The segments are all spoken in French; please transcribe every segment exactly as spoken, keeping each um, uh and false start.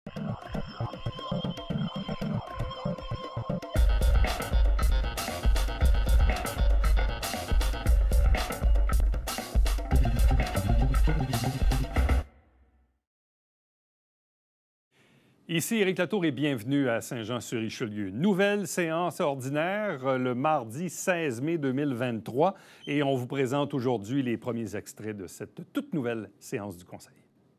Ici Éric Latour et bienvenue à Saint-Jean-sur-Richelieu. Nouvelle séance ordinaire le mardi seize mai deux mille vingt-trois et on vous présente aujourd'hui les premiers extraits de cette toute nouvelle séance du Conseil.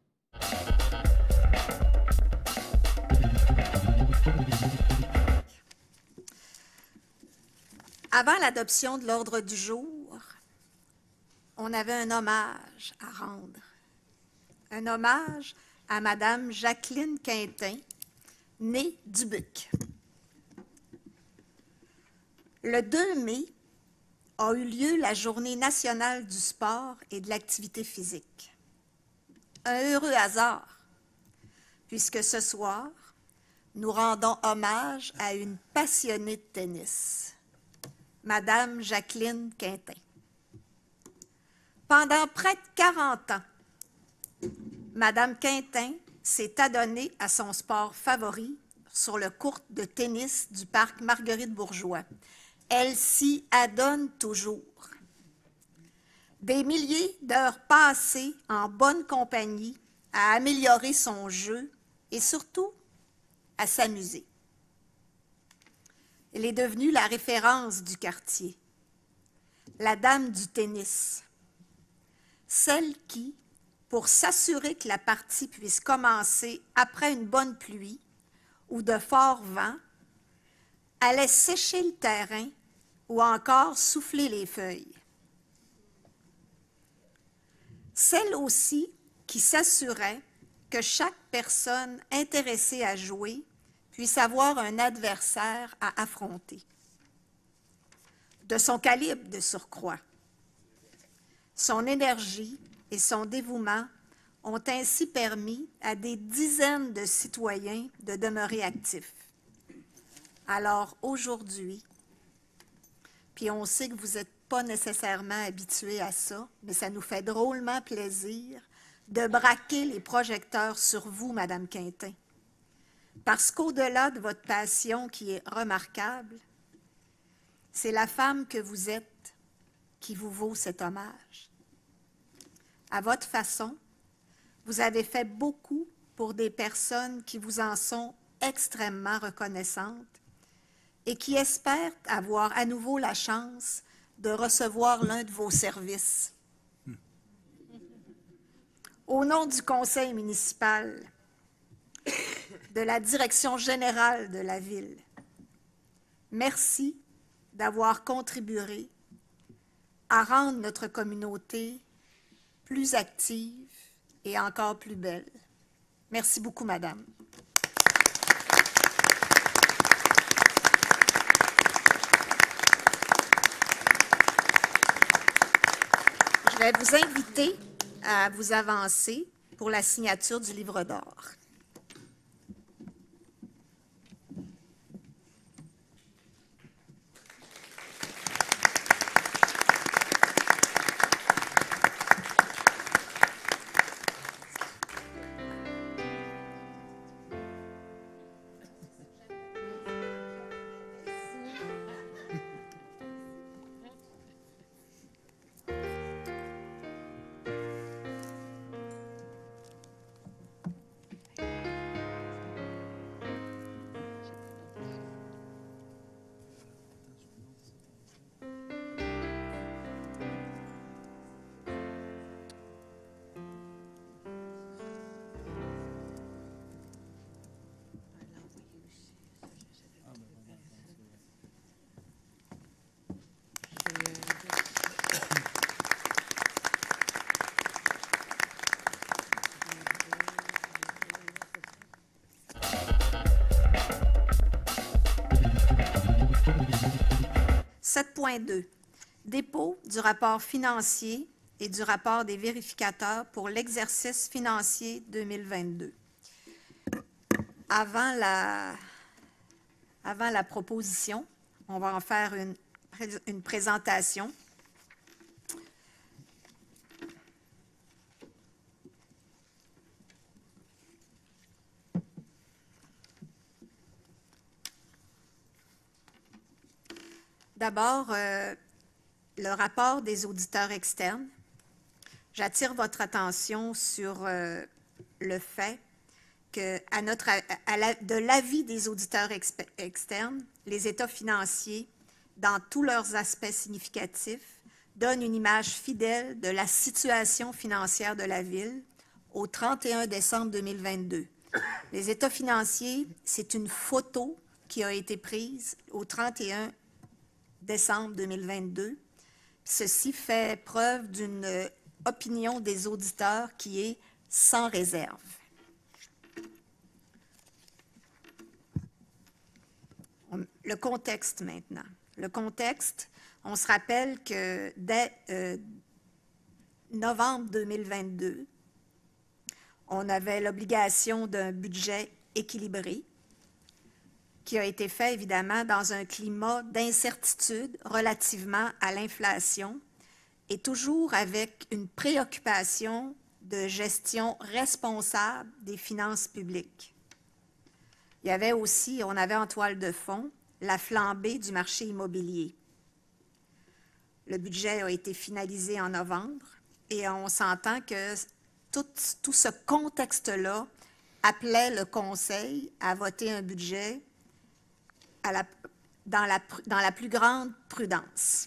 Avant l'adoption de l'ordre du jour, on avait un hommage à rendre. Un hommage à Madame Jacqueline Quintin, née Dubuc. Le deux mai a eu lieu la Journée nationale du sport et de l'activité physique. Un heureux hasard, puisque ce soir, nous rendons hommage à une passionnée de tennis, Madame Jacqueline Quintin. Pendant près de quarante ans, Madame Quintin s'est adonnée à son sport favori sur le court de tennis du parc Marguerite-Bourgeois. Elle s'y adonne toujours. Des milliers d'heures passées en bonne compagnie à améliorer son jeu et surtout à s'amuser. Elle est devenue la référence du quartier, la dame du tennis, celle qui, pour s'assurer que la partie puisse commencer après une bonne pluie ou de forts vents, allait sécher le terrain ou encore souffler les feuilles. Celle aussi qui s'assurait que chaque personne intéressée à jouer puisse avoir un adversaire à affronter, de son calibre de surcroît. Son énergie et son dévouement ont ainsi permis à des dizaines de citoyens de demeurer actifs. Alors aujourd'hui, puis on sait que vous n'êtes pas nécessairement habitués à ça, mais ça nous fait drôlement plaisir de braquer les projecteurs sur vous, Madame Quintin. Parce qu'au-delà de votre passion qui est remarquable, c'est la femme que vous êtes qui vous vaut cet hommage. À votre façon, vous avez fait beaucoup pour des personnes qui vous en sont extrêmement reconnaissantes et qui espèrent avoir à nouveau la chance de recevoir l'un de vos services. Au nom du conseil municipal, de la direction générale de la ville, merci d'avoir contribué à rendre notre communauté plus active et encore plus belle. Merci beaucoup, Madame. Je vais vous inviter à vous avancer pour la signature du livre d'or. sept point deux. Dépôt du rapport financier et du rapport des vérificateurs pour l'exercice financier deux mille vingt-deux. Avant la, avant la proposition, on va en faire une, une présentation. D'abord, euh, le rapport des auditeurs externes. J'attire votre attention sur euh, le fait que, à notre, à la, de l'avis des auditeurs externes, les états financiers, dans tous leurs aspects significatifs, donnent une image fidèle de la situation financière de la Ville au trente et un décembre deux mille vingt-deux. Les états financiers, c'est une photo qui a été prise au trente et un décembre deux mille vingt-deux. Ceci fait preuve d'une opinion des auditeurs qui est sans réserve. Le contexte maintenant. Le contexte, on se rappelle que dès euh, novembre deux mille vingt-deux, on avait l'obligation d'un budget équilibré qui a été fait évidemment dans un climat d'incertitude relativement à l'inflation et toujours avec une préoccupation de gestion responsable des finances publiques. Il y avait aussi, on avait en toile de fond, la flambée du marché immobilier. Le budget a été finalisé en novembre et on s'entend que tout, tout ce contexte-là appelait le Conseil à voter un budget à la, dans, la, dans la plus grande prudence.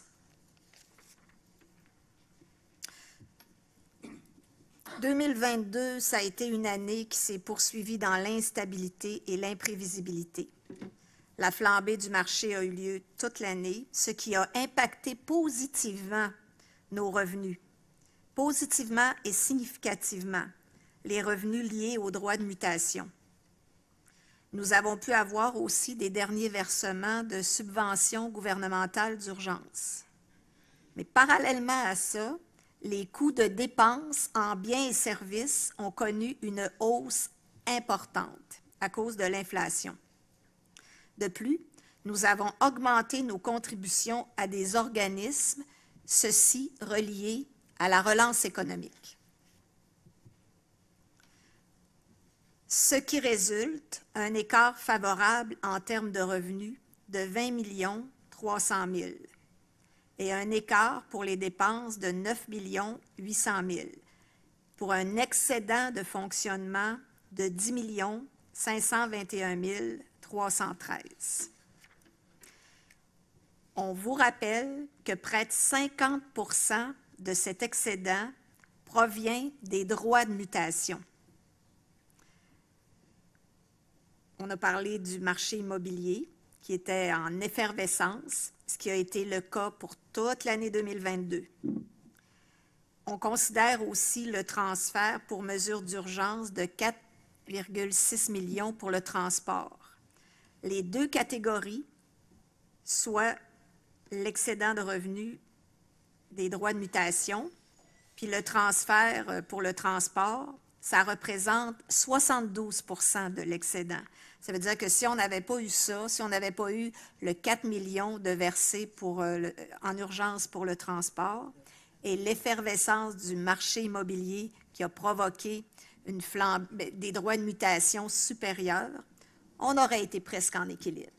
deux mille vingt-deux, ça a été une année qui s'est poursuivie dans l'instabilité et l'imprévisibilité. La flambée du marché a eu lieu toute l'année, ce qui a impacté positivement nos revenus, positivement et significativement les revenus liés aux droits de mutation. Nous avons pu avoir aussi des derniers versements de subventions gouvernementales d'urgence. Mais parallèlement à ça, les coûts de dépenses en biens et services ont connu une hausse importante à cause de l'inflation. De plus, nous avons augmenté nos contributions à des organismes, ceci reliés à la relance économique. Ce qui résulte un écart favorable en termes de revenus de vingt millions trois cent mille et un écart pour les dépenses de neuf millions huit cent mille pour un excédent de fonctionnement de dix millions cinq cent vingt et un mille trois cent treize. On vous rappelle que près de cinquante pour cent de cet excédent provient des droits de mutation. On a parlé du marché immobilier qui était en effervescence, ce qui a été le cas pour toute l'année deux mille vingt-deux. On considère aussi le transfert pour mesure d'urgence de quatre virgule six millions pour le transport. Les deux catégories, soit l'excédent de revenus des droits de mutation, puis le transfert pour le transport, ça représente soixante-douze pour cent de l'excédent. Ça veut dire que si on n'avait pas eu ça, si on n'avait pas eu le quatre millions de versés pour, euh, le, en urgence pour le transport et l'effervescence du marché immobilier qui a provoqué une flambe, des droits de mutation supérieurs, on aurait été presque en équilibre.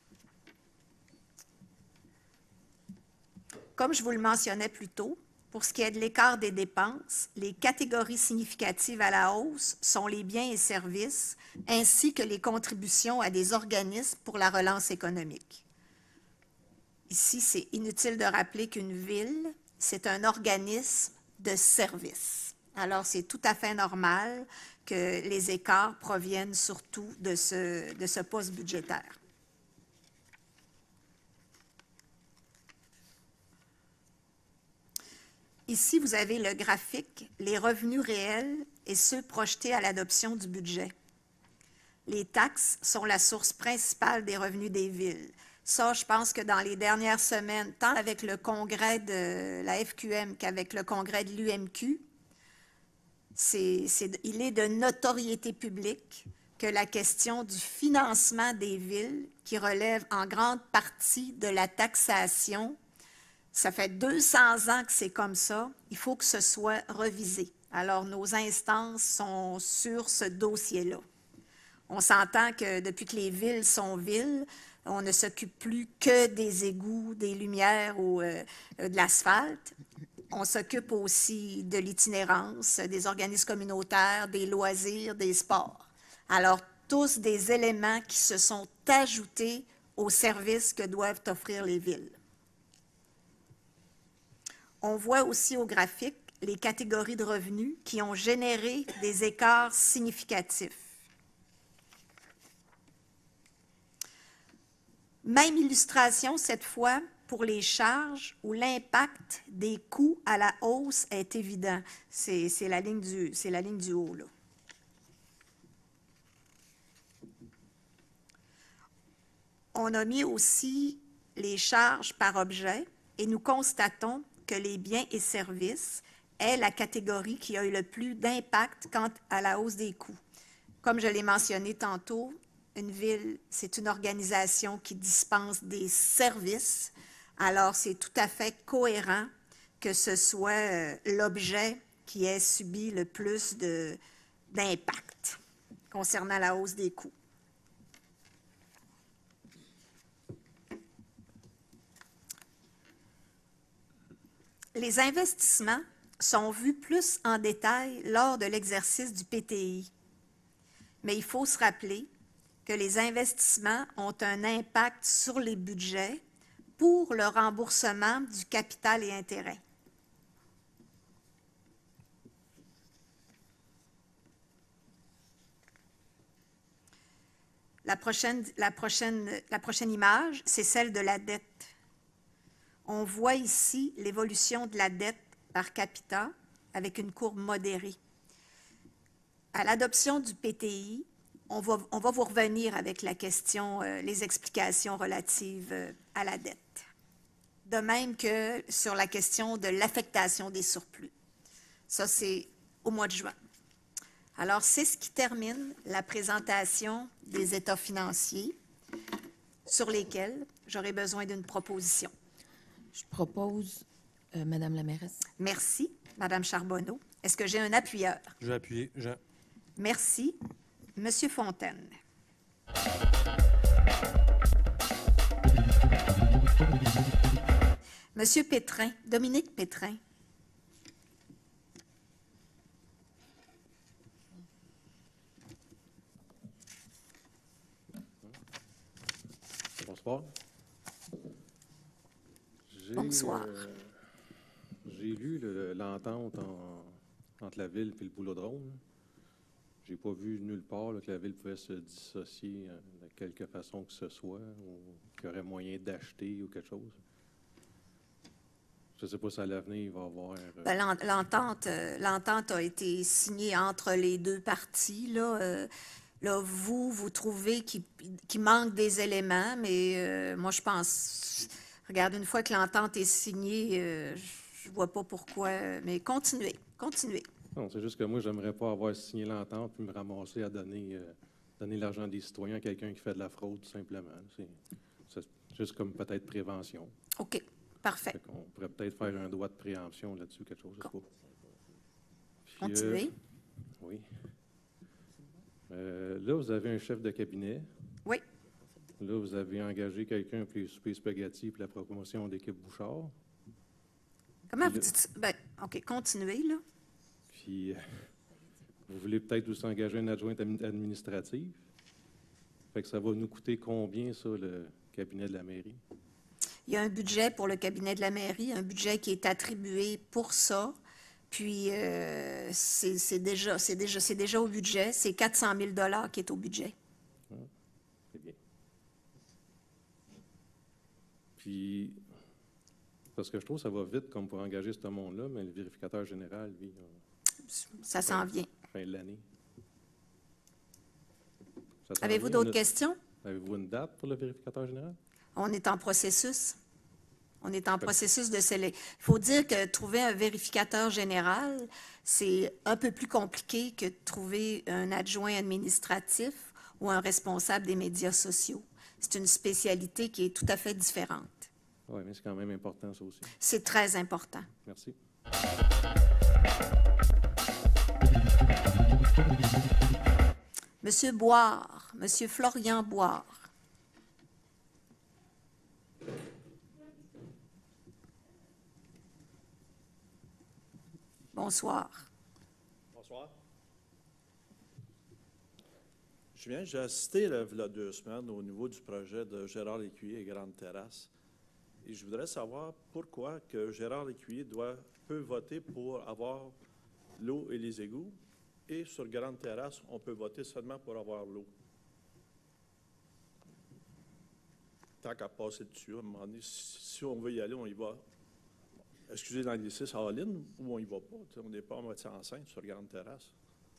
Comme je vous le mentionnais plus tôt, pour ce qui est de l'écart des dépenses, les catégories significatives à la hausse sont les biens et services, ainsi que les contributions à des organismes pour la relance économique. Ici, c'est inutile de rappeler qu'une ville, c'est un organisme de service. Alors, c'est tout à fait normal que les écarts proviennent surtout de ce, de ce poste budgétaire. Ici, vous avez le graphique, les revenus réels et ceux projetés à l'adoption du budget. Les taxes sont la source principale des revenus des villes. Ça, je pense que dans les dernières semaines, tant avec le congrès de la F Q M qu'avec le congrès de l'U M Q, c'est, c'est, il est de notoriété publique que la question du financement des villes, qui relève en grande partie de la taxation, ça fait deux cents ans que c'est comme ça, il faut que ce soit revisé. Alors, nos instances sont sur ce dossier-là. On s'entend que depuis que les villes sont villes, On ne s'occupe plus que des égouts, des lumières ou euh, de l'asphalte. On s'occupe aussi de l'itinérance, des organismes communautaires, des loisirs, des sports. Alors, tous des éléments qui se sont ajoutés aux services que doivent offrir les villes. On voit aussi au graphique les catégories de revenus qui ont généré des écarts significatifs. Même illustration cette fois pour les charges où l'impact des coûts à la hausse est évident. C'est la ligne du, c'est la ligne du haut, là. On a mis aussi les charges par objet et nous constatons que les biens et services est la catégorie qui a eu le plus d'impact quant à la hausse des coûts. Comme je l'ai mentionné tantôt, une ville, c'est une organisation qui dispense des services, alors c'est tout à fait cohérent que ce soit euh, l'objet qui ait subi le plus d'impact concernant la hausse des coûts. Les investissements sont vus plus en détail lors de l'exercice du P T I. Mais il faut se rappeler que les investissements ont un impact sur les budgets pour le remboursement du capital et intérêts. La prochaine, la prochaine, la prochaine image, c'est celle de la dette. On voit ici l'évolution de la dette par capita avec une courbe modérée. À l'adoption du P T I, on va, on va vous revenir avec la question, euh, les explications relatives euh, à la dette. De même que sur la question de l'affectation des surplus. Ça, c'est au mois de juin. Alors, c'est ce qui termine la présentation des états financiers sur lesquels j'aurai besoin d'une proposition. Je propose, euh, Madame la mairesse. Merci, Madame Charbonneau. Est-ce que j'ai un appuyeur? Je vais appuyer. Jean. Merci. Monsieur Fontaine. Monsieur Pétrin, Dominique Pétrin. Bonsoir. Bonsoir. Euh, J'ai lu l'entente en, entre la ville et le boulodrome. J'ai pas vu nulle part là, que la ville pouvait se dissocier euh, de quelque façon que ce soit, ou qu'il y aurait moyen d'acheter ou quelque chose. Je ne sais pas si à l'avenir, il va y avoir... Euh... Ben, l'entente, euh, l'entente a été signée entre les deux parties. Là, euh, là vous, vous trouvez qu'il qu'il manque des éléments, mais euh, moi, je pense... Regarde, une fois que l'entente est signée, euh, je ne vois pas pourquoi, mais continuez, continuez. Non, c'est juste que moi, j'aimerais pas avoir signé l'entente puis me ramasser à donner, euh, donner l'argent des citoyens à quelqu'un qui fait de la fraude, tout simplement. C'est juste comme peut-être prévention. OK, parfait. On pourrait peut-être faire un droit de préemption là-dessus, quelque chose, je sais pas. Puis, continuez. Euh, oui. Euh, là, vous avez un chef de cabinet. Oui. Là, vous avez engagé quelqu'un pour les soupers spaghetti et la promotion d'équipe Bouchard. Comment Puis vous là, dites ça? Ben, OK, continuez, là. Puis, euh, vous voulez peut-être aussi engager une adjointe administrative. Fait que ça va nous coûter combien, ça, le cabinet de la mairie? Il y a un budget pour le cabinet de la mairie, un budget qui est attribué pour ça. Puis, euh, c'est déjà, c'est déjà, c'est déjà au budget. C'est quatre cent mille dollars qui est au budget. Ah, c'est bien. Puis, parce que je trouve que ça va vite comme pour engager ce monde-là, mais le vérificateur général, lui, on... ça s'en vient. Fin de l'année. Avez-vous d'autres questions? Avez-vous une date pour le vérificateur général? On est en processus. On est en processus de sélection. Il faut dire que trouver un vérificateur général, c'est un peu plus compliqué que de trouver un adjoint administratif ou un responsable des médias sociaux. C'est une spécialité qui est tout à fait différente. Oui, mais c'est quand même important, ça aussi. C'est très important. Merci. Monsieur Boire, Monsieur Florian Boire. Bonsoir. Bonsoir. Je viens, j'ai assisté là, il y a deux semaines au niveau du projet de Gérard Lécuyer et Grande Terrasse. Et je voudrais savoir pourquoi que Gérard Lécuyer doit, peut voter pour avoir l'eau et les égouts, et sur Grande Terrasse, on peut voter seulement pour avoir l'eau. Tant qu'à passer dessus, à un moment donné, si, si on veut y aller, on y va. Excusez l'anglicisme, all-in, ou on y va pas. On n'est pas en moitié enceinte sur Grande Terrasse.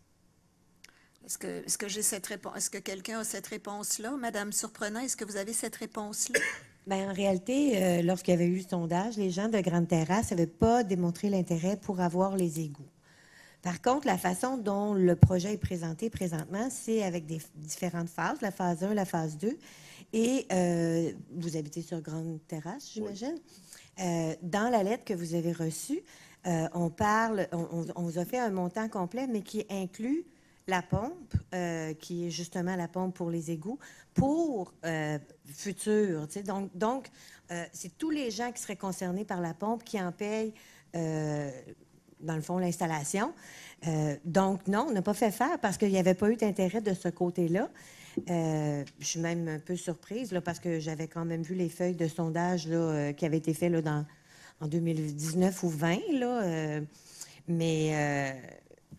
Est-ce que, est-ce que j'ai cette réponse? Est-ce que quelqu'un a cette réponse-là? Madame Surprenant, est-ce que vous avez cette réponse-là? Bien, en réalité, euh, lorsqu'il y avait eu le sondage, les gens de Grande Terrasse n'avaient pas démontré l'intérêt pour avoir les égouts. Par contre, la façon dont le projet est présenté présentement, c'est avec des différentes phases, la phase un, la phase deux. Et euh, vous habitez sur Grande Terrasse, j'imagine. Oui. Euh, dans la lettre que vous avez reçue, euh, on parle, on, on, on vous a fait un montant complet, mais qui inclut la pompe, euh, qui est justement la pompe pour les égouts, pour euh, futur. Tu sais, donc, donc euh, c'est tous les gens qui seraient concernés par la pompe qui en payent, euh, dans le fond, l'installation. Euh, donc, non, on n'a pas fait faire parce qu'il n'y avait pas eu d'intérêt de ce côté-là. Euh, je suis même un peu surprise là, parce que j'avais quand même vu les feuilles de sondage là, euh, qui avaient été faites là, dans, en deux mille dix-neuf ou vingt. Là, euh, mais... Euh,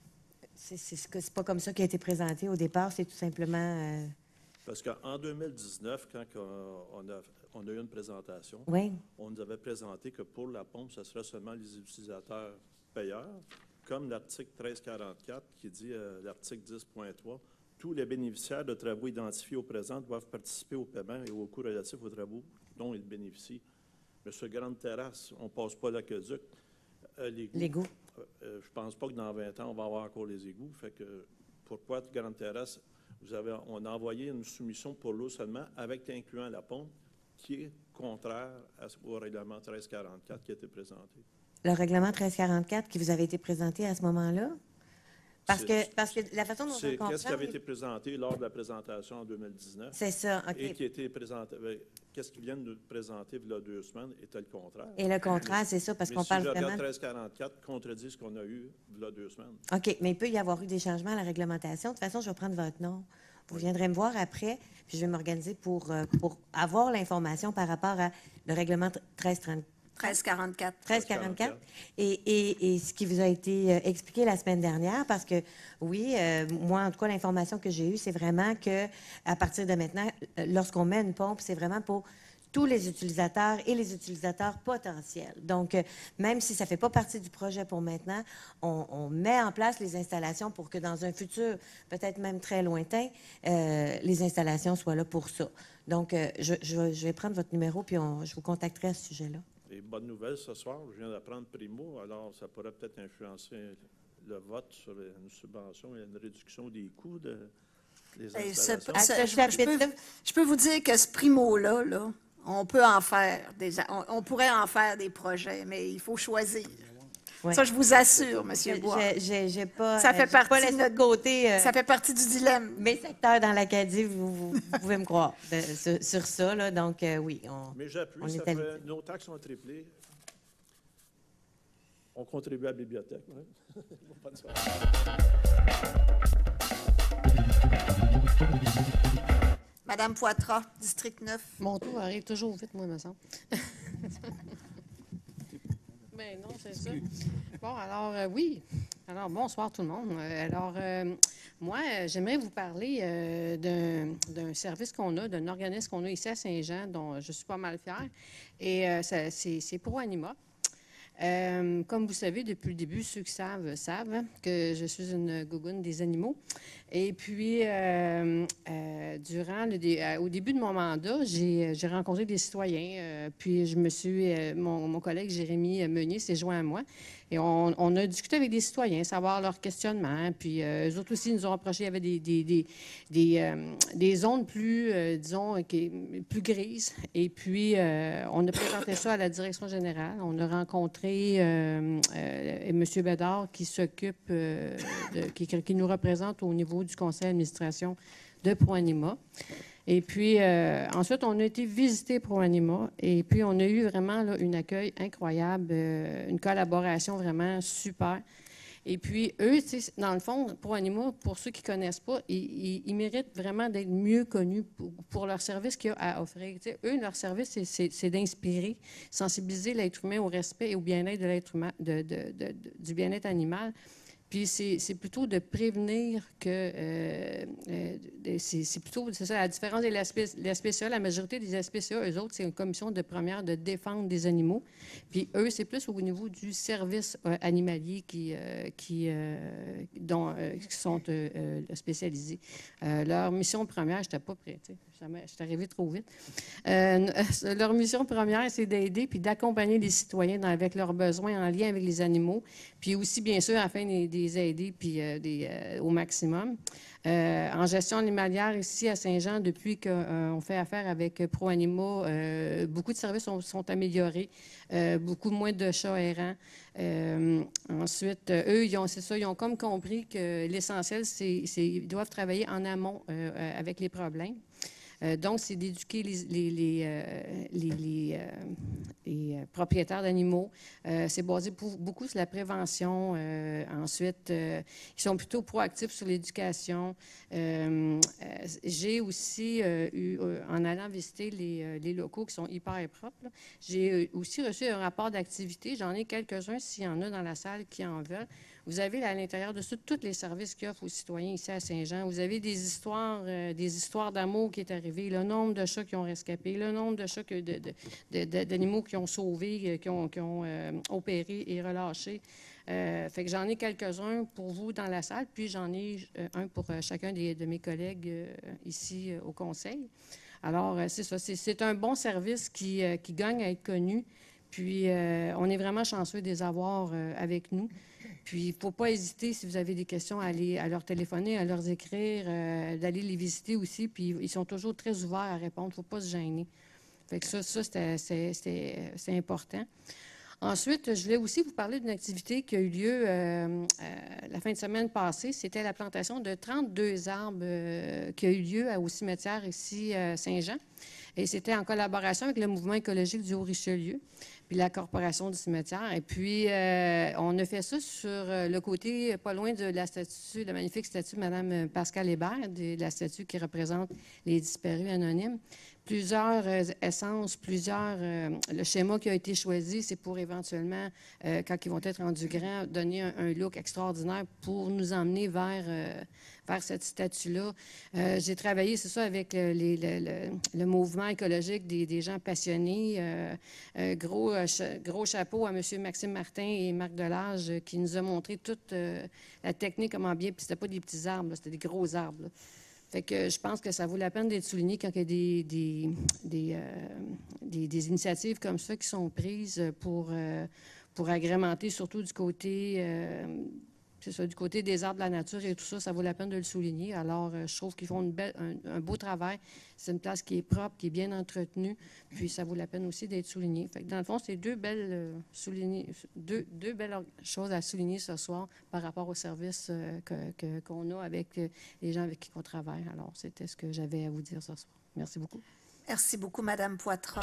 c'est pas comme ça qui a été présenté au départ, c'est tout simplement... Euh... Parce qu'en deux mille dix-neuf, quand on a, on a eu une présentation, oui. on nous avait présenté que pour la pompe, ce serait seulement les utilisateurs payeurs, comme l'article treize quarante-quatre qui dit, euh, l'article dix point trois, tous les bénéficiaires de travaux identifiés au présent doivent participer au paiement et au coût relatif aux travaux dont ils bénéficient. Mais sur Grande Terrasse, on ne passe pas l'aqueduc. Euh, L'égout. Euh, je ne pense pas que dans vingt ans, on va avoir encore les égouts. Fait que pourquoi Grande Terrasse, vous avez, on a envoyé une soumission pour l'eau seulement, avec incluant la pompe, qui est contraire à, au règlement treize quarante-quatre qui a été présenté. Le règlement treize quarante-quatre qui vous avait été présenté à ce moment-là? Parce que, parce que la façon dont c'est on comprend... qu'est-ce qui avait été présenté lors de la présentation en deux mille dix-neuf. C'est ça, OK. Et qui a été présenté... Qu'est-ce qu'ils viennent de présenter il y a deux semaines était le contraire. Et le contraire, c'est ça, parce qu'on si parle je vraiment... regarde treize quarante-quatre contredit ce qu'on a eu il y a deux semaines. OK, mais il peut y avoir eu des changements à la réglementation. De toute façon, je vais prendre votre nom. Vous oui. viendrez me voir après, puis je vais m'organiser pour, pour avoir l'information par rapport à le règlement treize trente. treize quarante-quatre. treize quarante-quatre. Et, et, et ce qui vous a été euh, expliqué la semaine dernière, parce que, oui, euh, moi, en tout cas, l'information que j'ai eue, c'est vraiment que à partir de maintenant, lorsqu'on met une pompe, c'est vraiment pour tous les utilisateurs et les utilisateurs potentiels. Donc, euh, même si ça ne fait pas partie du projet pour maintenant, on, on met en place les installations pour que dans un futur, peut-être même très lointain, euh, les installations soient là pour ça. Donc, euh, je, je, je vais prendre votre numéro, puis on, je vous contacterai à ce sujet-là. Et bonne nouvelle ce soir, je viens d'apprendre Primo, alors ça pourrait peut-être influencer le vote sur une subvention et une réduction des coûts de, des installations. Ce, ce, je, je, peux, je peux vous dire que ce Primo-là, là, on peut en faire des, on, on pourrait en faire des projets, mais il faut choisir. Oui. Ça, je vous assure, M. Bois. J'ai pas, ça fait partie pas de notre côté. Euh, ça fait partie du dilemme. Mes secteurs dans l'Acadie, vous, vous, vous pouvez me croire de, sur, sur ça. Là, donc, euh, oui. On, Mais j'appuie, ça fait, nos taxes ont triplé. On contribue à la bibliothèque. Ouais. Bonne soirée. Madame Poitras, district neuf. Mon tour arrive toujours vite, moi, me semble. Ben non, c'est ça. Bon, alors, euh, oui. Alors, bonsoir tout le monde. Euh, alors, euh, moi, j'aimerais vous parler euh, d'un service qu'on a, d'un organisme qu'on a ici à Saint-Jean, dont je suis pas mal fière. Et euh, c'est ProAnima. Euh, comme vous savez, depuis le début, ceux qui savent, savent que je suis une gougoune des animaux. Et puis, euh, euh, durant le dé euh, au début de mon mandat, j'ai rencontré des citoyens. Euh, puis, je me suis, euh, mon, mon collègue Jérémy Meunier s'est joint à moi. Et on, on a discuté avec des citoyens, savoir leurs questionnements. Puis, euh, eux autres aussi nous ont approché. Il y avait des, des, des, des, euh, des zones plus, euh, disons, qui, plus grises. Et puis, euh, on a présenté ça à la direction générale. On a rencontré euh, euh, M. Bédard qui s'occupe, euh, qui, qui nous représente au niveau du conseil d'administration de ProAnima. Et puis, euh, ensuite, on a été visiter ProAnima et puis on a eu vraiment là, un accueil incroyable, euh, une collaboration vraiment super. Et puis, eux, tu sais, dans le fond, Pro Anima, pour ceux qui ne connaissent pas, ils, ils, ils méritent vraiment d'être mieux connus pour, pour leur service qu'il y a à offrir. Tu sais, eux, leur service, c'est d'inspirer, sensibiliser l'être humain au respect et au bien-être de l'être humain, de, de, de, de, du bien-être animal. Puis c'est plutôt de prévenir que, euh, euh, c'est plutôt, c'est ça, à la différence de la S P C A, la majorité des S P C A, eux autres, c'est une commission de première de défense des animaux. Puis eux, c'est plus au niveau du service euh, animalier qui, euh, qui, euh, dont, euh, qui sont euh, euh, spécialisés. Euh, leur mission première, je n'étais pas prête, je suis arrivée trop vite. Euh, leur mission première, c'est d'aider puis d'accompagner les citoyens dans, avec leurs besoins en lien avec les animaux, puis aussi, bien sûr, afin des, des aider puis, euh, des, euh, au maximum. Euh, en gestion animalière, ici à Saint-Jean, depuis qu'on euh, fait affaire avec Pro Anima, euh, beaucoup de services sont, sont améliorés, euh, beaucoup moins de chats errants. Euh, ensuite, euh, eux, ils ont, c'est ça, ils ont comme compris que l'essentiel, c'est qu'ils doivent travailler en amont euh, avec les problèmes. Euh, donc, c'est d'éduquer les, les, les, euh, les, les, euh, les euh, propriétaires d'animaux. Euh, c'est basé pour, beaucoup sur la prévention. Euh, ensuite, euh, ils sont plutôt proactifs sur l'éducation. Euh, euh, j'ai aussi euh, eu, euh, en allant visiter les, euh, les locaux qui sont hyper propres, j'ai aussi reçu un rapport d'activité. J'en ai quelques-uns s'il y en a dans la salle qui en veulent. Vous avez à l'intérieur de ça tous les services qu'il offre aux citoyens ici à Saint-Jean. Vous avez des histoires, euh, des histoires d'amour qui est arrivé, le nombre de chats qui ont rescapé, le nombre de chats que, de, de, de, de, d'animaux qui ont sauvé, qui ont, qui ont euh, opéré et relâché. Euh, fait que j'en ai quelques-uns pour vous dans la salle, puis j'en ai euh, un pour euh, chacun des, de mes collègues euh, ici euh, au conseil. Alors, euh, c'est ça, c'est un bon service qui, euh, qui gagne à être connu. Puis, euh, on est vraiment chanceux de les avoir euh, avec nous. Puis, il ne faut pas hésiter, si vous avez des questions, à, aller, à leur téléphoner, à leur écrire, euh, d'aller les visiter aussi. Puis, ils sont toujours très ouverts à répondre. Il ne faut pas se gêner. Fait que ça, ça c'est important. Ensuite, je voulais aussi vous parler d'une activité qui a eu lieu euh, euh, la fin de semaine passée. C'était la plantation de trente-deux arbres euh, qui a eu lieu au cimetière ici à Saint-Jean. Et c'était en collaboration avec le mouvement écologique du Haut-Richelieu, puis la Corporation du cimetière. Et puis, euh, on a fait ça sur le côté, pas loin de la statue, la magnifique statue de Mme Pascale Hébert, de la statue qui représente les disparus anonymes. Plusieurs euh, essences, plusieurs... Euh, le schéma qui a été choisi, c'est pour éventuellement, euh, quand ils vont être rendus grands, donner un, un look extraordinaire pour nous emmener vers... Euh, vers cette statue-là. Euh, J'ai travaillé, c'est ça, avec euh, les, le, le, le mouvement écologique des, des gens passionnés. Euh, euh, gros, euh, cha gros chapeau à M. Maxime Martin et Marc Delage euh, qui nous a montré toute euh, la technique, comment bien... Puis c'était pas des petits arbres, c'était des gros arbres. Là. Fait que je pense que ça vaut la peine d'être souligné quand il y a des, des, des, euh, des, des initiatives comme ça qui sont prises pour, euh, pour agrémenter, surtout du côté... Euh, C'est ça, du côté des arbres de la nature et tout ça, ça vaut la peine de le souligner. Alors, euh, je trouve qu'ils font une belle, un, un beau travail. C'est une place qui est propre, qui est bien entretenue, puis ça vaut la peine aussi d'être souligné. Fait que dans le fond, c'est deux belles, euh, deux, deux belles choses à souligner ce soir par rapport au service euh, qu'on que, qu'on a avec euh, les gens avec qui on travaille. Alors, c'était ce que j'avais à vous dire ce soir. Merci beaucoup. Merci beaucoup, Mme Poitras.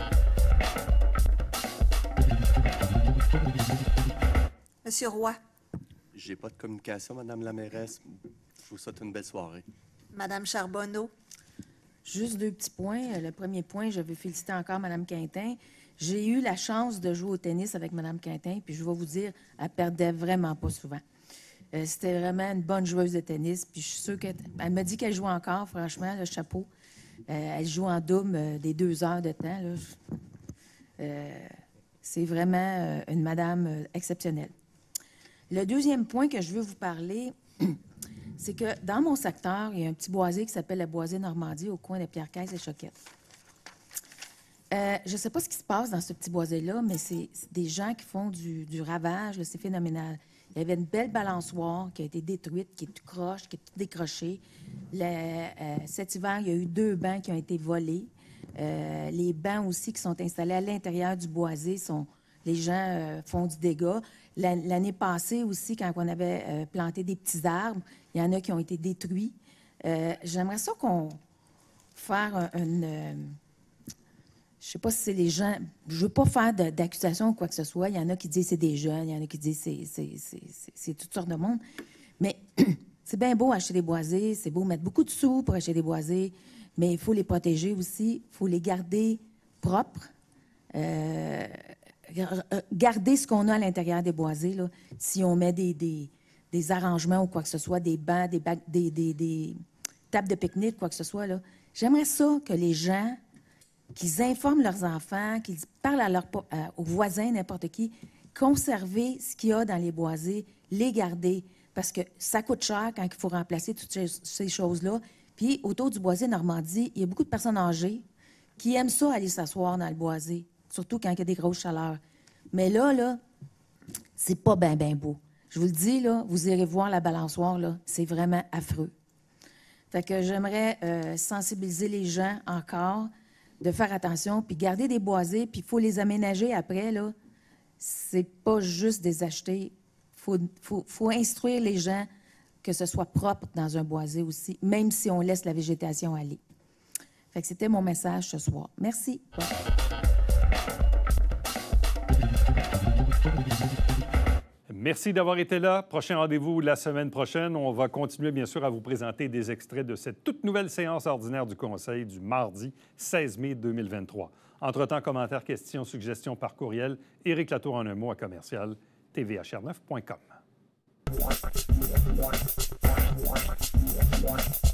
Monsieur Roy. J'ai pas de communication, Madame la mairesse. Je vous souhaite une belle soirée. Madame Charbonneau. Juste deux petits points. Le premier point, je veux féliciter encore Mme Quintin. J'ai eu la chance de jouer au tennis avec Mme Quintin, puis je vais vous dire, elle perdait vraiment pas souvent. Euh, C'était vraiment une bonne joueuse de tennis, puis je suis sûre qu'elle elle m'a dit qu'elle joue encore, franchement, le chapeau. Euh, elle joue en double euh, des deux heures de temps. Là. Euh, C'est vraiment euh, une madame euh, exceptionnelle. Le deuxième point que je veux vous parler, c'est que dans mon secteur, il y a un petit boisé qui s'appelle le boisé Normandie au coin de Pierre-Caisse et Choquette. Euh, je ne sais pas ce qui se passe dans ce petit boisé-là, mais c'est des gens qui font du, du ravage, c'est phénoménal. Il y avait une belle balançoire qui a été détruite, qui est toute croche, qui est toute décrochée. Le, euh, cet hiver, il y a eu deux bancs qui ont été volés. Euh, les bancs aussi qui sont installés à l'intérieur du boisé, sont, les gens euh, font du dégât. L'année passée aussi, quand on avait euh, planté des petits arbres, il y en a qui ont été détruits. Euh, J'aimerais ça qu'on fasse un, une... Euh, je sais pas si c'est les gens... Je veux pas faire de- d'accusation ou quoi que ce soit. Il y en a qui disent que c'est des jeunes, il y en a qui disent que c'est- c'est- c'est c'est- c'est toutes sortes de monde. Mais c'est bien beau acheter des boisés, c'est beau mettre beaucoup de sous pour acheter des boisés, mais il faut les protéger aussi, il faut les garder propres. Euh, garder ce qu'on a à l'intérieur des boisés, là, si on met des, des, des arrangements ou quoi que ce soit, des bancs, des, bacs, des, des, des tables de pique-nique, quoi que ce soit, là. J'aimerais ça que les gens, qu'ils informent leurs enfants, qu'ils parlent à leurs, à- aux voisins, n'importe qui, conserver ce qu'il y a dans les boisés, les garder, parce que ça coûte cher quand il faut remplacer toutes ces, ces choses-là. Puis, autour du boisé Normandie, il y a beaucoup de personnes âgées qui aiment ça aller s'asseoir dans le boisé, surtout quand il y a des grosses chaleurs. Mais là, là, c'est pas bien, bien beau. Je vous le dis, là, vous irez voir la balançoire, là, c'est vraiment affreux. Fait que j'aimerais euh, sensibiliser les gens encore de faire attention, puis garder des boisés, puis il faut les aménager après, là. C'est pas juste des acheter. Il faut, faut, faut instruire les gens que ce soit propre dans un boisé aussi, même si on laisse la végétation aller. Fait que c'était mon message ce soir. Merci. Merci d'avoir été là. Prochain rendez-vous la semaine prochaine. On va continuer, bien sûr, à vous présenter des extraits de cette toute nouvelle séance ordinaire du Conseil du mardi seize mai deux mille vingt-trois. Entre-temps, commentaires, questions, suggestions par courriel, Éric Latour en un mot à commercial, t v h r neuf point com.